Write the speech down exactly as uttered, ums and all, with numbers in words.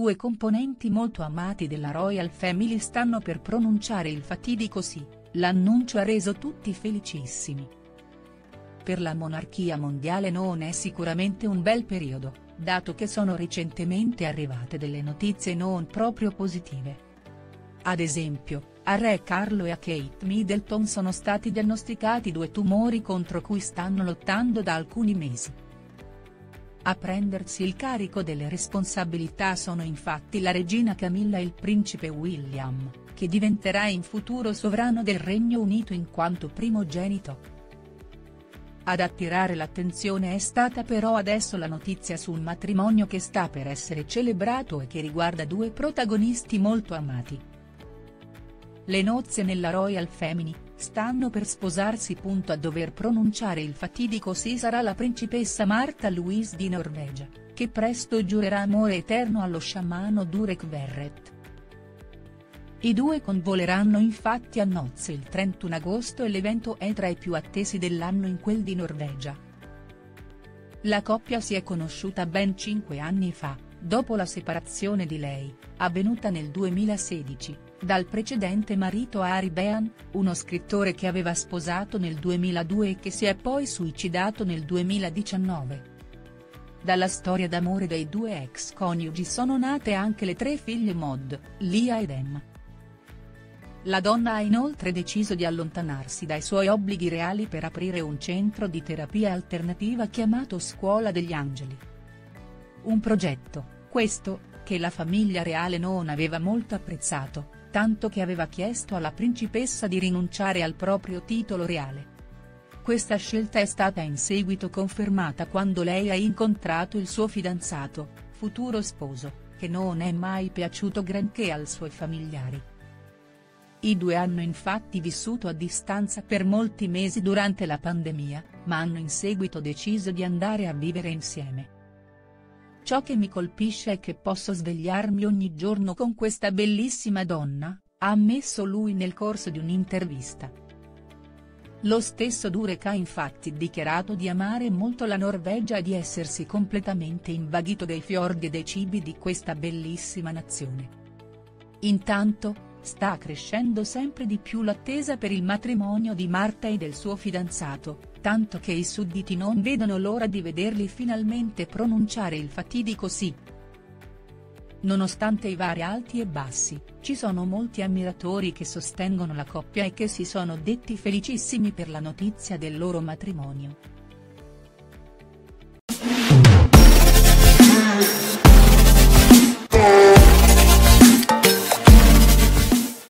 due componenti molto amati della Royal Family stanno per pronunciare il fatidico sì, l'annuncio ha reso tutti felicissimi. Per la monarchia mondiale non è sicuramente un bel periodo, dato che sono recentemente arrivate delle notizie non proprio positive. Ad esempio, a Re Carlo e a Kate Middleton sono stati diagnosticati due tumori contro cui stanno lottando da alcuni mesi. A prendersi il carico delle responsabilità sono infatti la regina Camilla e il principe William, che diventerà in futuro sovrano del Regno Unito in quanto primogenito. Ad attirare l'attenzione è stata però adesso la notizia su un matrimonio che sta per essere celebrato e che riguarda due protagonisti molto amati. Le nozze nella Royal Family, stanno per sposarsi. A dover pronunciare il fatidico sì sarà la principessa Märtha Louise di Norvegia, che presto giurerà amore eterno allo sciamano Durek Verrett. I due convoleranno infatti a nozze il trentuno agosto e l'evento è tra i più attesi dell'anno in quel di Norvegia. La coppia si è conosciuta ben cinque anni fa, dopo la separazione di lei, avvenuta nel duemilasedici, dal precedente marito Harry Behan, uno scrittore che aveva sposato nel duemiladue e che si è poi suicidato nel duemiladiciannove. Dalla storia d'amore dei due ex coniugi sono nate anche le tre figlie Maud, Lia ed Emma. La donna ha inoltre deciso di allontanarsi dai suoi obblighi reali per aprire un centro di terapia alternativa chiamato Scuola degli Angeli. Un progetto, questo, che la famiglia reale non aveva molto apprezzato, tanto che aveva chiesto alla principessa di rinunciare al proprio titolo reale. Questa scelta è stata in seguito confermata quando lei ha incontrato il suo fidanzato, futuro sposo, che non è mai piaciuto granché ai suoi familiari. I due hanno infatti vissuto a distanza per molti mesi durante la pandemia, ma hanno in seguito deciso di andare a vivere insieme. Ciò che mi colpisce è che posso svegliarmi ogni giorno con questa bellissima donna, ha ammesso lui nel corso di un'intervista. Lo stesso Durek ha infatti dichiarato di amare molto la Norvegia e di essersi completamente invaghito dei fiordi e dei cibi di questa bellissima nazione. Intanto, sta crescendo sempre di più l'attesa per il matrimonio di Märtha e del suo fidanzato, tanto che i sudditi non vedono l'ora di vederli finalmente pronunciare il fatidico sì. Nonostante i vari alti e bassi, ci sono molti ammiratori che sostengono la coppia e che si sono detti felicissimi per la notizia del loro matrimonio.